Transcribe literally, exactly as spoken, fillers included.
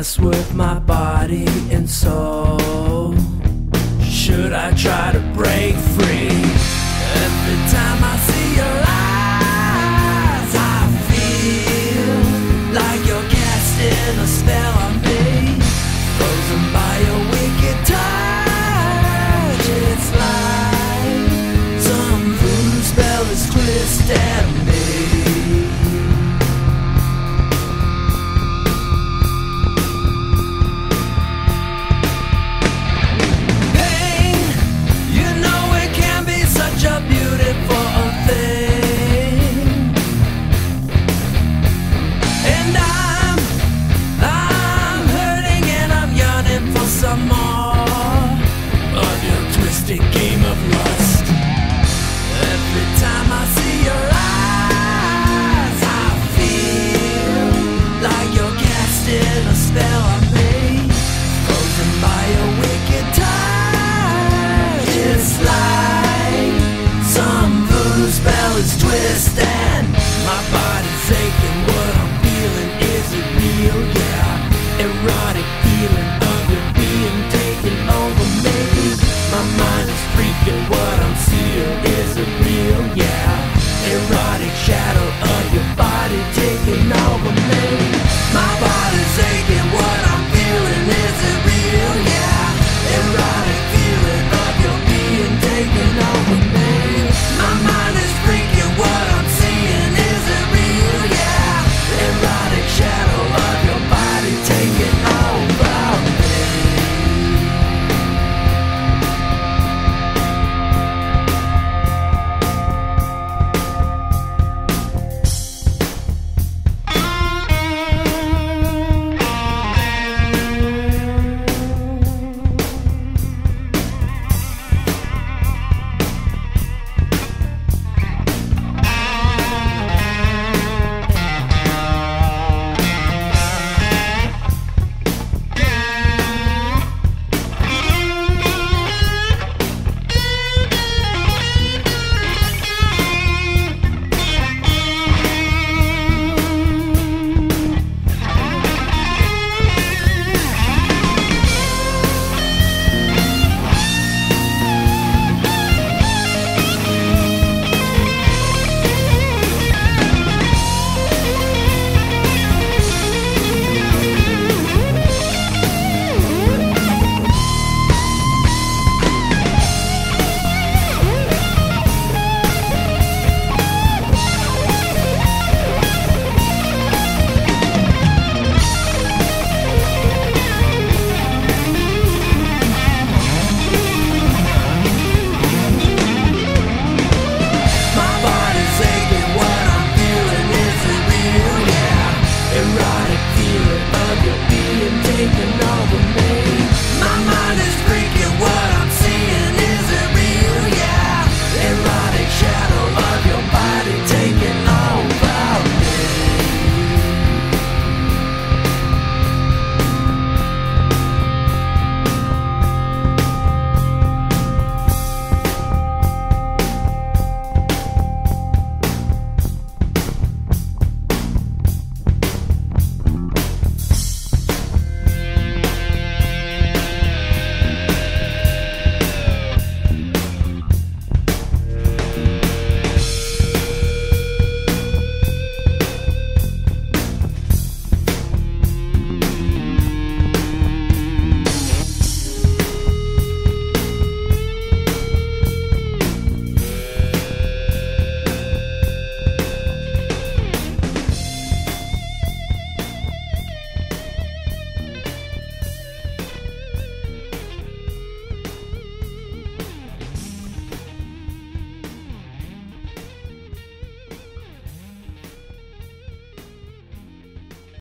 mess with my body and soul? Should I try to break free? Every time I see your eyes, I feel like you're casting a spell on me. Frozen by your wicked touch, it's like some voodoo spell is twisted me. Game of lust. Every time I see your eyes, I feel like you're casting a spell on me. Frozen by your wicked touch, it's like some voodoo spell is twisting. My body's aching, what I'm feeling, is it real? Yeah, erotic feeling of it being taken over me. My mind is freaking, what I'm seeing, is it real? Yeah, erotic shadow of your body taking over me. My body's aching.